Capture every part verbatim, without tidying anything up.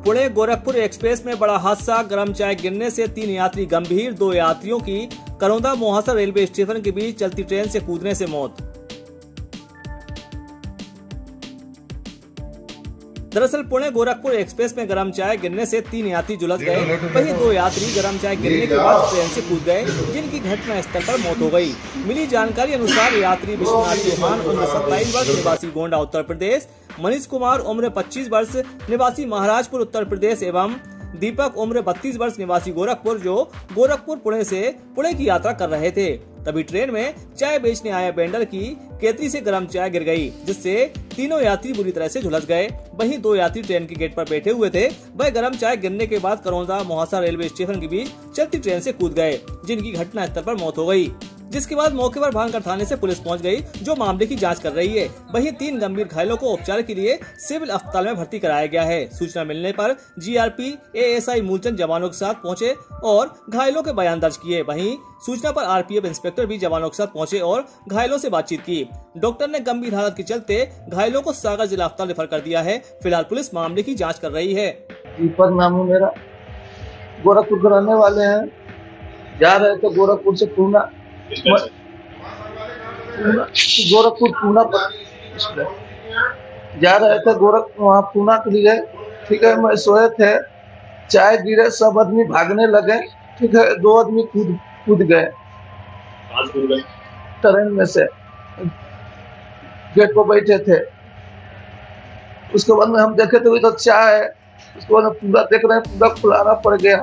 Pune Gorakhpur express में बड़ा हादसा, गर्म चाय गिरने से तीन यात्री गंभीर, दो यात्रियों की करौंदा मोहासा रेलवे स्टेशन के बीच चलती ट्रेन से कूदने से मौत। दरअसल पुणे गोरखपुर एक्सप्रेस में गर्म चाय गिरने से तीन यात्री झुलस गए, वहीं दो यात्री गर्म चाय गिरने के बाद ट्रेन से कूद गए, जिनकी घटना स्थल पर मौत हो गई। मिली जानकारी अनुसार यात्री विश्वनाथ चौहान उम्र सत्ताईस वर्ष निवासी गोंडा उत्तर प्रदेश, मनीष कुमार उम्र पच्चीस वर्ष निवासी महाराजपुर उत्तर प्रदेश एवं दीपक उम्र बत्तीस वर्ष निवासी गोरखपुर जो गोरखपुर पुणे से पुणे की यात्रा कर रहे थे। तभी ट्रेन में चाय बेचने आया वेंडर की केतली से गर्म चाय गिर गई, जिससे तीनों यात्री बुरी तरह से झुलस गए। वहीं दो यात्री ट्रेन के गेट पर बैठे हुए थे, वह गर्म चाय गिरने के बाद करौंदा मोहासा रेलवे स्टेशन के बीच चलती ट्रेन से कूद गए, जिनकी घटना स्थल पर मौत हो गई। जिसके बाद मौके पर भानगढ़ थाने से पुलिस पहुंच गई, जो मामले की जांच कर रही है। वहीं तीन गंभीर घायलों को उपचार के लिए सिविल अस्पताल में भर्ती कराया गया है। सूचना मिलने पर जीआरपी एएसआई मूलचंद जवानों के साथ पहुंचे और घायलों के बयान दर्ज किए। वहीं सूचना पर आरपीएफ इंस्पेक्टर भी जवानों के साथ पहुंचे और घायलों से बातचीत की। डॉक्टर ने गंभीर हालत के चलते घायलों को सागर जिला अस्पताल रेफर कर दिया है। फिलहाल पुलिस मामले की जाँच कर रही है। दीपक नाम है मेरा, गोरखपुर के रहने वाले हैं, जा रहे थे गोरखपुर से पूना गोरखपुर पूना पर जा रहे थे, गोरख वहाँ पूना के लिए। ठीक है, मैं सोए थे, चाय गिरे, सब आदमी भागने लगे। ठीक है, दो आदमी कूद कूद गए ट्रेन में से, गेट पर बैठे थे। उसके बाद में हम देखे तो इधर चाय है, उसके बाद पूरा देख रहे हैं, पूरा खुलाना पड़ गया।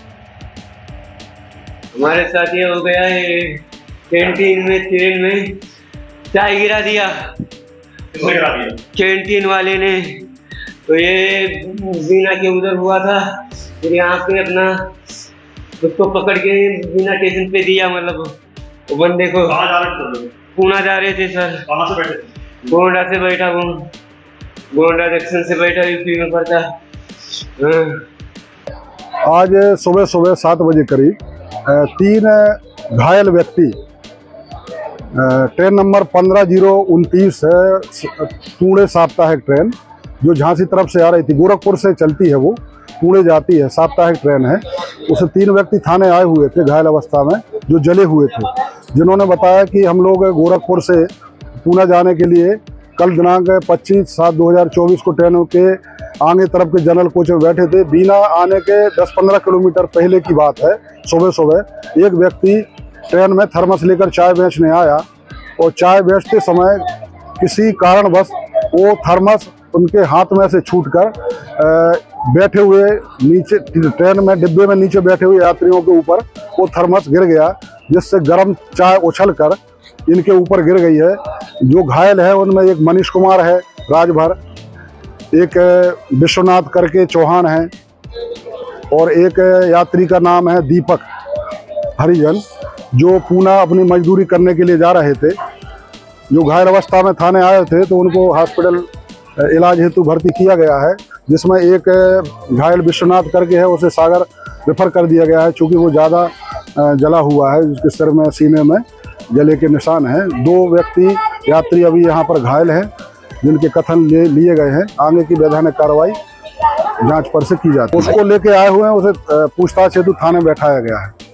हमारे साथ ये हो गया है, कैंटीन में ट्रेन में चाय गिरा दिया कैंटीन वाले ने। तो ये बीना के उधर हुआ था, फिर यहाँ पे अपना उसको पकड़ के बीना स्टेशन पे दिया। मतलब वो बंदे को पूना जा रहे थे सर। कहाँ से बैठे? गोंडा से बैठा हूँ, गोंडा जंक्शन से बैठा, यूपी में पड़ता। आज सुबह सुबह सात बजे करीब तीन घायल व्यक्ति ट्रेन नंबर पंद्रह जीरो उनतीस है, पुणे साप्ताहिक ट्रेन जो झांसी तरफ से आ रही थी, गोरखपुर से चलती है, वो पुणे जाती है, साप्ताहिक ट्रेन है। उसे तीन व्यक्ति थाने आए हुए थे घायल अवस्था में, जो जले हुए थे, जिन्होंने बताया कि हम लोग गोरखपुर से पुणे जाने के लिए कल दिनांक पच्चीस सात दो हज़ार चौबीस को ट्रेन के आगे तरफ के जनरल कोच में बैठे थे। बीना आने के दस पंद्रह किलोमीटर पहले की बात है, सुबह सुबह एक व्यक्ति ट्रेन में थर्मस लेकर चाय बेचने आया और चाय बेचते समय किसी कारणवश वो थर्मस उनके हाथ में से छूटकर बैठे हुए नीचे ट्रेन में डिब्बे में नीचे बैठे हुए यात्रियों के ऊपर वो थर्मस गिर गया, जिससे गर्म चाय उछलकर इनके ऊपर गिर गई है। जो घायल है उनमें एक मनीष कुमार है राजभर, एक विश्वनाथ करके चौहान है और एक यात्री का नाम है दीपक हरिजन, जो पूना अपनी मजदूरी करने के लिए जा रहे थे। जो घायल अवस्था में थाने आए थे तो उनको हॉस्पिटल इलाज हेतु भर्ती किया गया है, जिसमें एक घायल विश्वनाथ करके है, उसे सागर रेफर कर दिया गया है, चूँकि वो ज़्यादा जला हुआ है, जिसके सिर में सीने में जले के निशान हैं। दो व्यक्ति यात्री अभी यहाँ पर घायल हैं, जिनके कथन ले लिए गए हैं। आगे की वैधानिक कार्रवाई जांच पर से की जाती है। उसको लेके आए हुए हैं, उसे पूछताछ हेतु थाने बैठाया गया है।